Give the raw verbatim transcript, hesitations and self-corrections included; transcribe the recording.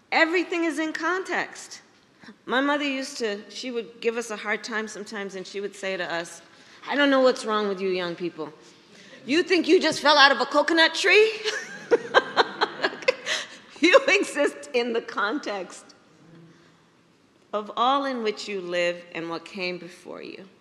Everything is in context. My mother used to, she would give us a hard time sometimes, and she would say to us, I don't know what's wrong with you young people. You think you just fell out of a coconut tree? You exist in the context of all in which you live and what came before you.